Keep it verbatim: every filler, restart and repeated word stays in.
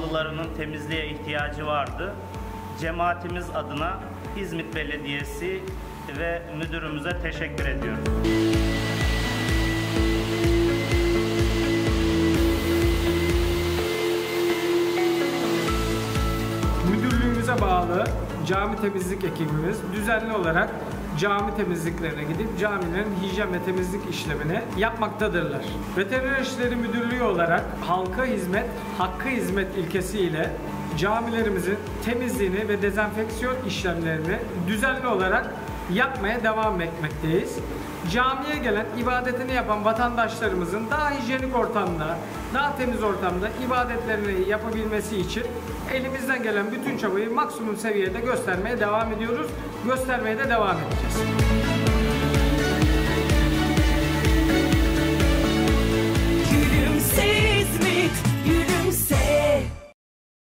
avlularının temizliğe ihtiyacı vardı. Cemaatimiz adına İzmit Belediyesi ve müdürümüze teşekkür ediyorum. Müdürlüğümüze bağlı cami temizlik ekibimiz düzenli olarak cami temizliklerine gidip camilerin hijyen ve temizlik işlemini yapmaktadırlar. Veteriner İşleri Müdürlüğü olarak halka hizmet, hakkı hizmet ilkesiyle camilerimizin temizliğini ve dezenfeksiyon işlemlerini düzenli olarak yapmaya devam etmekteyiz. Camiye gelen, ibadetini yapan vatandaşlarımızın daha hijyenik ortamda, daha temiz ortamda ibadetlerini yapabilmesi için elimizden gelen bütün çabayı maksimum seviyede göstermeye devam ediyoruz. Göstermeye de devam edeceğiz.